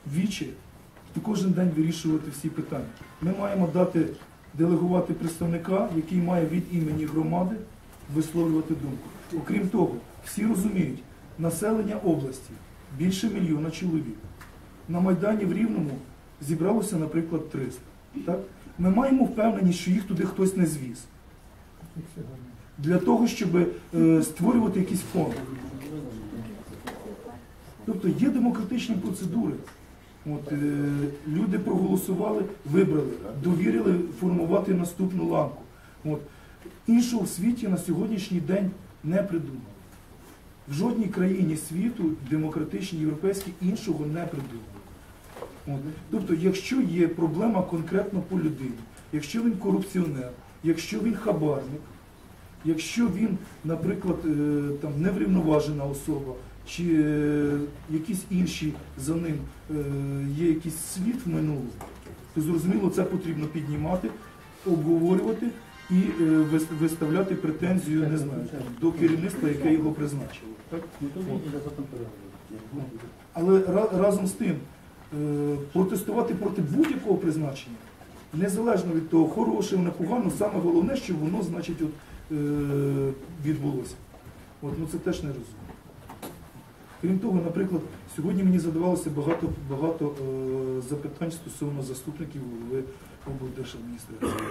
вічі і кожен день вирішувати всі питання. Ми маємо делегувати представника, який має від імені громади висловлювати думку. Окрім того, всі розуміють, населення області більше 1 мільйона чоловік. На Майдані в Рівному зібралося, наприклад, 300. Так? Ми маємо впевненість, що їх туди хтось не звіз. Для того, щоб створювати якісь фонди. Тобто є демократичні процедури. Люди проголосували, вибрали, довірили формувати наступну ланку. Іншого в світі на сьогоднішній день не придумали. В жодній країні світу, демократичній, європейській, іншого не придумали. Тобто, якщо є проблема конкретно по людині, якщо він корупціонер, якщо він хабарник, якщо він, наприклад, неврівноважена особа, чи якісь інші за ним є якийсь слід в минулому, то зрозуміло, це потрібно піднімати, обговорювати і виставляти претензію, не знаю, до керівництва, яке його призначило. Так? Але разом з тим, протестувати проти будь-якого призначення, незалежно від того, хороше, непогано, саме головне, що воно, значить, відбулося. Це теж не розумно. Крім того, наприклад, сьогодні мені задавалося багато запитань стосовно заступників голови облдержадміністрації.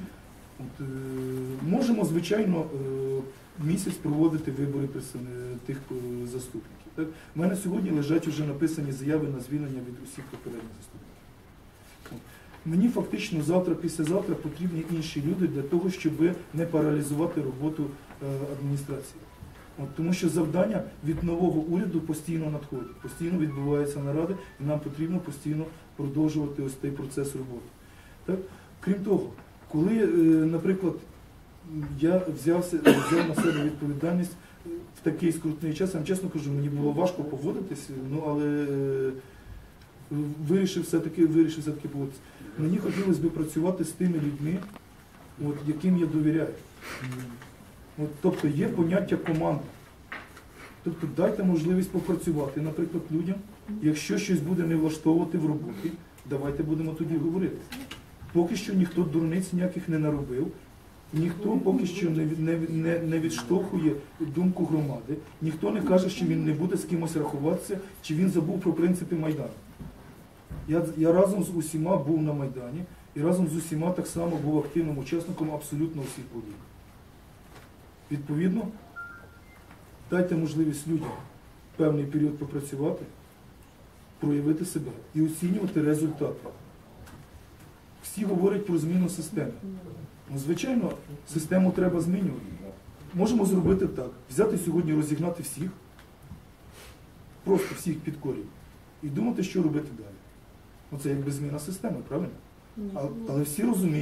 Можемо, звичайно, місяць проводити вибори тих заступників. Так? У мене сьогодні лежать вже написані заяви на звільнення від усіх попередніх заступників. Мені фактично завтра, післязавтра потрібні інші люди для того, щоб не паралізувати роботу адміністрації. Тому що завдання від нового уряду постійно надходить, постійно відбуваються наради, і нам потрібно постійно продовжувати ось цей процес роботи. Так? Крім того, коли, наприклад, я взяв на себе відповідальність в такий скрутний час, я вам чесно кажу, мені було важко погодитись, але вирішив все-таки погодитися. Мені хотілося б працювати з тими людьми, яким я довіряю. Тобто є поняття команди. Тобто дайте можливість попрацювати, наприклад, людям. Якщо щось буде не влаштовувати в роботі, давайте будемо тоді говорити. Поки що ніхто дурниць ніяких не наробив, ніхто поки що не відштовхує думку громади, ніхто не каже, що він не буде з кимось рахуватися, чи він забув про принципи Майдану. Я разом з усіма був на Майдані, і разом з усіма так само був активним учасником абсолютно всіх подій. Відповідно, дайте можливість людям певний період попрацювати, проявити себе і оцінювати результати. Всі говорять про зміну системи. Звичайно, систему треба змінювати. Можемо зробити так. Взяти сьогодні, розігнати всіх, просто всіх під корінь, і думати, що робити далі. Це якби зміна системи, правильно? Але всі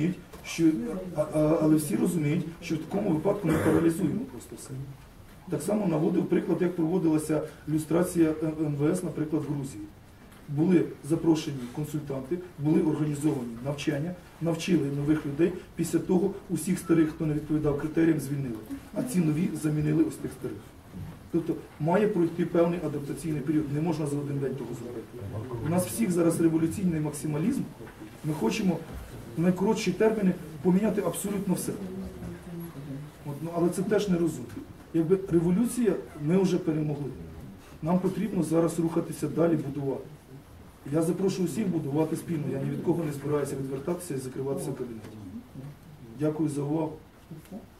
розуміють, що в такому випадку ми паралізуємо просто все. Так само наводив приклад, як проводилася люстрація МВС, наприклад, в Грузії. Були запрошені консультанти, були організовані навчання, навчили нових людей, після того усіх старих, хто не відповідав критеріям, звільнили. А ці нові замінили ось тих старих. Тобто має пройти певний адаптаційний період, не можна за один день того зробити. У нас всіх зараз революційний максималізм, ми хочемо в найкоротші терміни поміняти абсолютно все. Але це теж не розумно. Якби революція ми вже перемогли. Нам потрібно зараз рухатися далі, будувати. Я запрошую всіх будувати спільно. Я ні від кого не збираюся відвертатися і закриватися в кабінеті. Дякую за увагу.